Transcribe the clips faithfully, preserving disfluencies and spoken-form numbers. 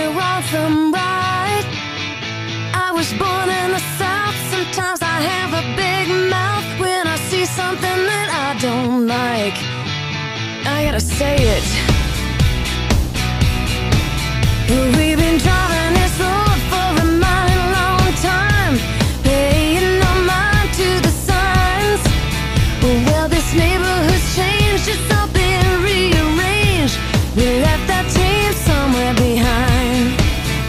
wrong from right. I was born in the South. Sometimes I have a big mouth when I see something that I don't like. I gotta say it. We've been driving this road for a mighty long time, paying no mind to the signs. Well, this neighborhood's changed, it's all been rearranged. We left that team somewhere behind.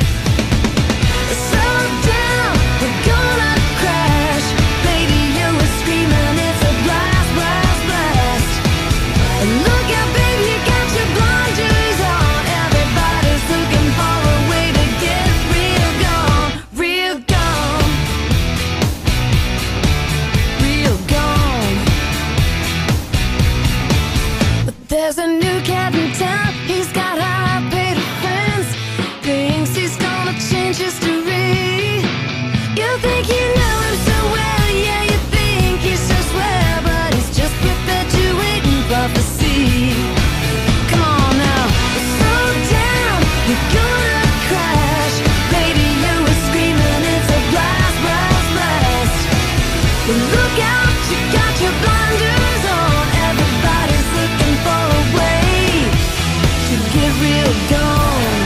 Slow down, we're gonna crash. Baby, you were screaming, it's a blast, blast, blast. Look out, baby, you got your blinders on. Everybody's looking for a way to get real gone, real gone, real gone. But there's a new cat in town. He's got high-paid friends. Thinks he's gonna change history. You think you know him so well, yeah, you think he's so swell, but he's just perpetuating prophecy. Come on now, slow down, you're gonna crash. Baby, you were screaming, it's a blast, blast, blast. Look out, you got your blinders on. Everybody's looking for a way to get real gone,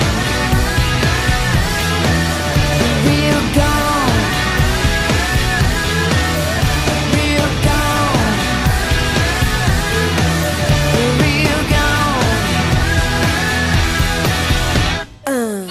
real gone, real gone, real gone. Uh.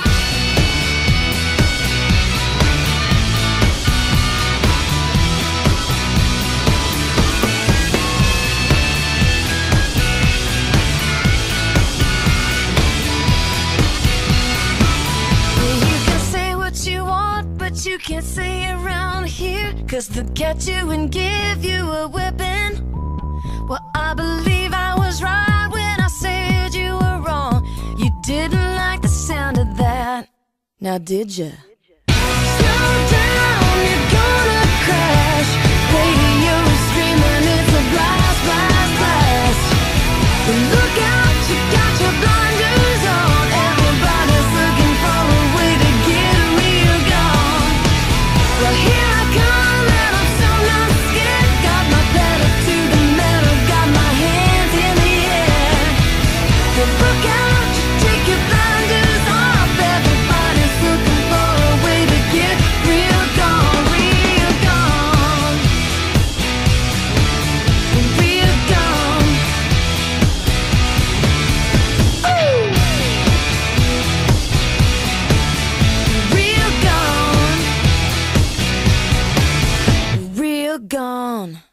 You can say what you want, but you can't say it around here, 'cause they'll get you and give you a whipping. Well, I believe I was right when I said you were wrong. You didn't like the sound of that, now did ya? Slow down, you're gonna crash. Baby, you're screaming, it's a blast, blast, blast. Look out, you got your blinders on. Everybody's looking for a way to get real gone. Well, here I come, and I'm so not scared. Got my pedal to the metal, got my hands in the air. Well, look out, you take your blinders off. Everybody's looking for a way to get real gone, real gone, real gone. Ooh. Real gone, real gone.